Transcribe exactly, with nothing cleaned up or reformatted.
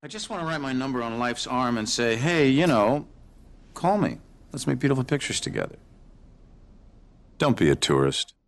I just want to write my number on life's arm and say, hey, you know, call me. Let's make beautiful pictures together. Don't be a tourist.